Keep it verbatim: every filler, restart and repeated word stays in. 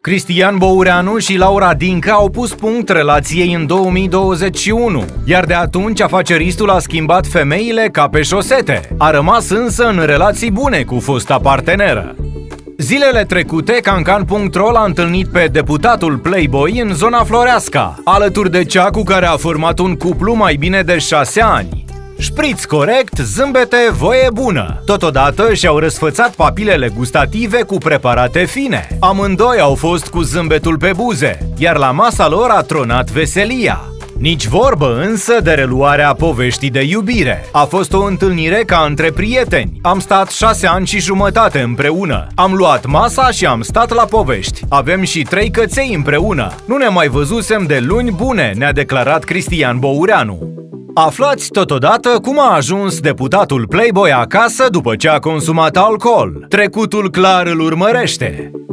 Cristian Boureanu și Laura Dincă au pus punct relației în două mii douăzeci și unu, iar de atunci afaceristul a schimbat femeile ca pe șosete. A rămas însă în relații bune cu fosta parteneră. Zilele trecute, Cancan punct ro l-a întâlnit pe deputatul Playboy în zona Floreasca, alături de cea cu care a format un cuplu mai bine de șase ani. Șpriț corect, zâmbete, voie bună. Totodată și-au răsfățat papilele gustative cu preparate fine. Amândoi au fost cu zâmbetul pe buze, iar la masa lor a tronat veselia. Nici vorbă însă de reluarea poveștii de iubire. A fost o întâlnire ca între prieteni. Am stat șase ani și jumătate împreună. Am luat masa și am stat la povești. Avem și trei căței împreună. Nu ne mai văzusem de luni bune, ne-a declarat Cristian Boureanu. Aflați totodată cum a ajuns deputatul Playboy acasă după ce a consumat alcool. Trecutul clar îl urmărește.